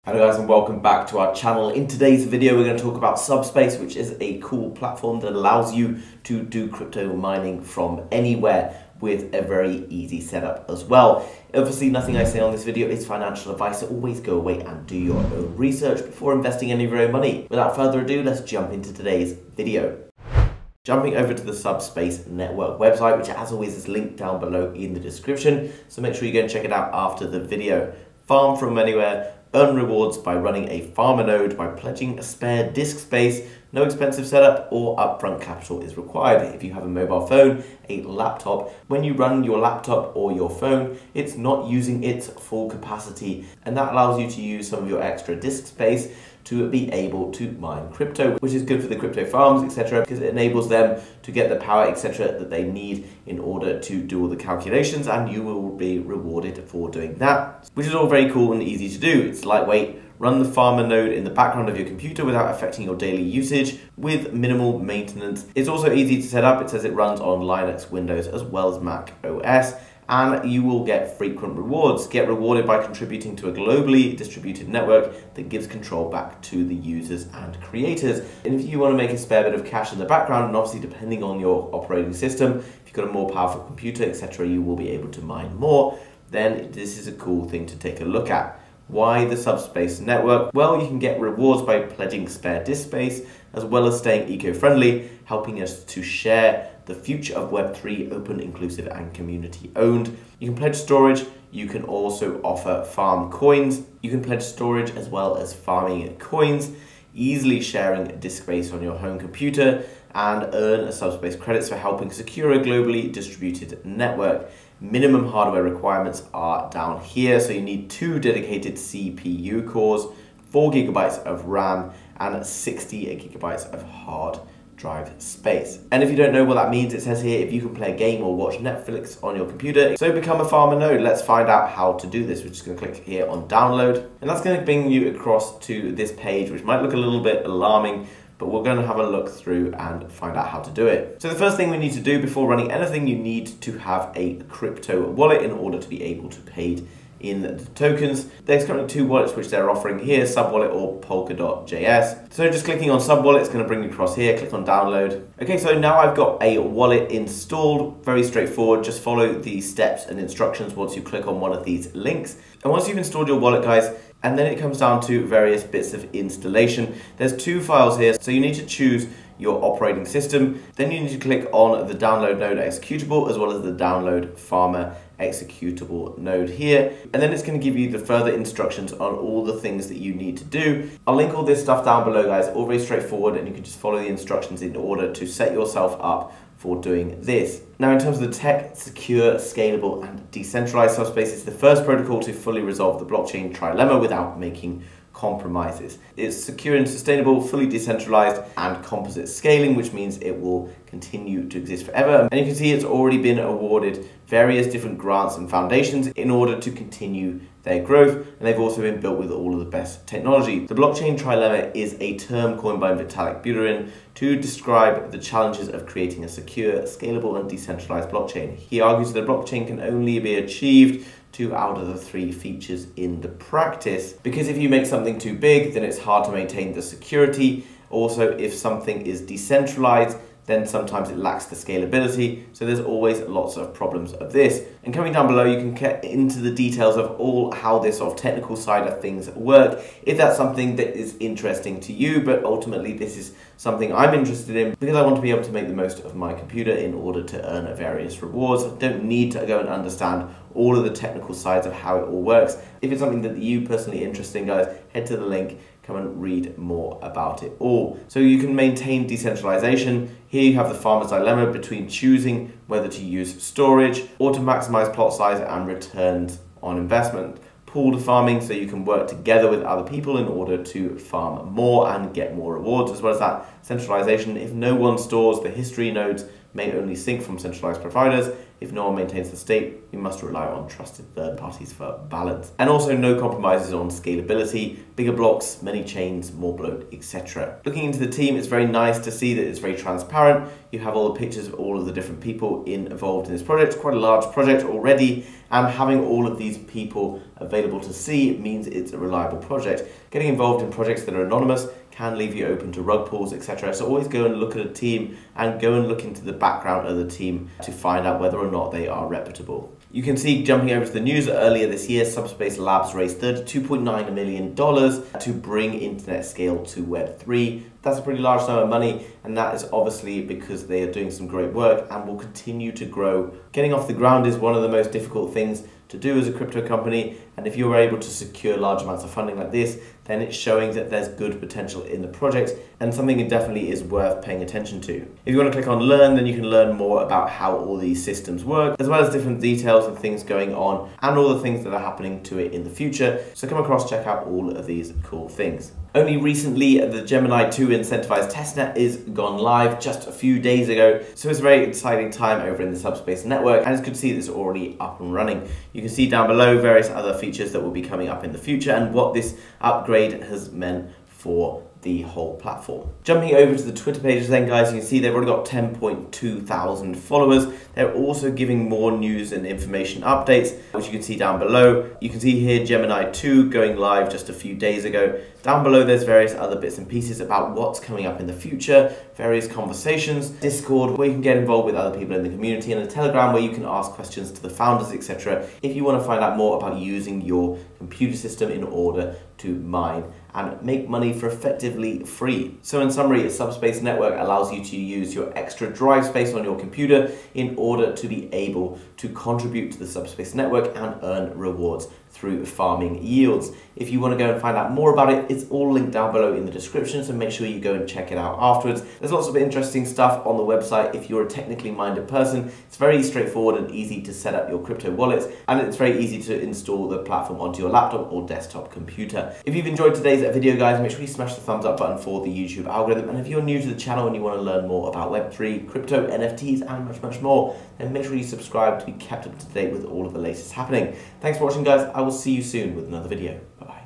Hello guys and welcome back to our channel. In today's video we're going to talk about Subspace, which is a cool platform that allows you to do crypto mining from anywhere with a very easy setup as well. Obviously nothing I say on this video is financial advice, so always go away and do your own research before investing any of your own money. Without further ado, let's jump into today's video. Jumping over to the Subspace.network website, which as always is linked down below in the description, so make sure you go and check it out after the video. Farm from anywhere. Earn rewards by running a farmer node by pledging a spare disk space. No expensive setup or upfront capital is required. If you have a mobile phone, a laptop, when you run your laptop or your phone, it's not using its full capacity, and that allows you to use some of your extra disk space to be able to mine crypto, which is good for the crypto farms, etc., because it enables them to get the power, etc., that they need in order to do all the calculations, and you will be rewarded for doing that, which is all very cool and easy to do. It's lightweight. Run the farmer node in the background of your computer without affecting your daily usage with minimal maintenance. It's also easy to set up. It says it runs on Linux, Windows, as well as Mac OS. And you will get frequent rewards. Get rewarded by contributing to a globally distributed network that gives control back to the users and creators. And if you want to make a spare bit of cash in the background, and obviously depending on your operating system, if you've got a more powerful computer, etc., you will be able to mine more, then this is a cool thing to take a look at. Why the Subspace network? Well, you can get rewards by pledging spare disk space, as well as staying eco-friendly, helping us to share the future of Web3, open, inclusive, and community-owned. You can pledge storage. You can also offer farm coins. You can pledge storage as well as farming coins, easily sharing disk space on your home computer, and earn Subspace credits for helping secure a globally distributed network. Minimum hardware requirements are down here, so you need 2 dedicated CPU cores, 4 GB of RAM, and 60 GB of hard drive space. And if you don't know what that means, it says here if you can play a game or watch Netflix on your computer. So become a farmer node. Let's find out how to do this. We're just going to click here on download, and that's going to bring you across to this page, which might look a little bit alarming, but we're going to have a look through and find out how to do it. So the first thing we need to do before running anything, you need to have a crypto wallet in order to be able to pay in the tokens. There's currently 2 wallets which they're offering here, Subwallet or Polkadot.js. So just clicking on Subwallet is going to bring you across here. Click on download. Okay, so now I've got a wallet installed. Very straightforward. Just follow the steps and instructions once you click on one of these links. And once you've installed your wallet, guys, and then it comes down to various bits of installation. There's 2 files here, so you need to choose your operating system. Then you need to click on the download node executable as well as the download farmer executable node here. And then it's going to give you the further instructions on all the things that you need to do. I'll link all this stuff down below, guys, all very straightforward, and you can just follow the instructions in order to set yourself up for doing this. Now, in terms of the tech, secure, scalable, and decentralized, Subspace is the first protocol to fully resolve the blockchain trilemma without making compromises. It's secure and sustainable, fully decentralized, and composite scaling, which means it will continue to exist forever. And you can see it's already been awarded various different grants and foundations in order to continue their growth, and they've also been built with all of the best technology. The blockchain trilemma is a term coined by Vitalik Buterin to describe the challenges of creating a secure, scalable, and decentralized blockchain. He argues that a blockchain can only be achieved 2 out of the 3 features in the practice, because if you make something too big, then it's hard to maintain the security. Also, if something is decentralized, then sometimes it lacks the scalability. So there's always lots of problems of this. And coming down below, you can get into the details of all how this sort of technical side of things work, if that's something that is interesting to you. But ultimately, this is something I'm interested in because I want to be able to make the most of my computer in order to earn various rewards. I don't need to go and understand all of the technical sides of how it all works. If it's something that you personally interested in, guys, head to the link, come and read more about it all. So you can maintain decentralization. Here you have the farmer's dilemma between choosing whether to use storage or to maximize plot size and returns on investment. Pooled farming, so you can work together with other people in order to farm more and get more rewards, as well as that centralization. If no one stores the history nodes may only sync from centralized providers. If no one maintains the state, we must rely on trusted third parties for balance. And also no compromises on scalability, bigger blocks, many chains, more bloat, etc. Looking into the team, it's very nice to see that it's very transparent. You have all the pictures of all of the different people involved in this project. It's quite a large project already, and having all of these people available to see means it's a reliable project. Getting involved in projects that are anonymous can leave you open to rug pulls, etc. So always go and look at a team and go and look into the background of the team to find out whether or not they are reputable. You can see, jumping over to the news, earlier this year, Subspace Labs raised $32.9 million to bring internet scale to Web3. That's a pretty large sum of money, and that is obviously because they are doing some great work and will continue to grow. Getting off the ground is one of the most difficult things to do as a crypto company, and if you're able to secure large amounts of funding like this, then it's showing that there's good potential in the project and something that definitely is worth paying attention to. If you want to click on learn, then you can learn more about how all these systems work, as well as different details and things going on and all the things that are happening to it in the future. So come across, check out all of these cool things. Only recently, the Gemini 2 incentivized testnet is gone live just a few days ago. So it's a very exciting time over in the Subspace network, and it's good to see that it's already up and running. You can see down below various other features that will be coming up in the future and what this upgrade has meant for the whole platform. Jumping over to the Twitter pages then, guys, you can see they've already got 10.2 thousand followers. They're also giving more news and information updates, which you can see down below. You can see here Gemini 2 going live just a few days ago. Down below there's various other bits and pieces about what's coming up in the future, various conversations, Discord where you can get involved with other people in the community, and a Telegram where you can ask questions to the founders, etc. if you want to find out more about using your computer system in order to mine and make money for effectively free. So in summary, a Subspace network allows you to use your extra drive space on your computer in order to be able to contribute to the Subspace network and earn rewards through farming yields. If you want to go and find out more about it, it's all linked down below in the description, so make sure you go and check it out afterwards. There's lots of interesting stuff on the website if you're a technically minded person. It's very straightforward and easy to set up your crypto wallets, and it's very easy to install the platform onto your laptop or desktop computer. If you've enjoyed today's video, guys, make sure you smash the thumbs up button for the YouTube algorithm, and if you're new to the channel and you want to learn more about Web3, crypto, NFTs, and much more, then make sure you subscribe to be kept up to date with all of the latest happening. Thanks for watching, guys. I will see you soon with another video. Bye-bye.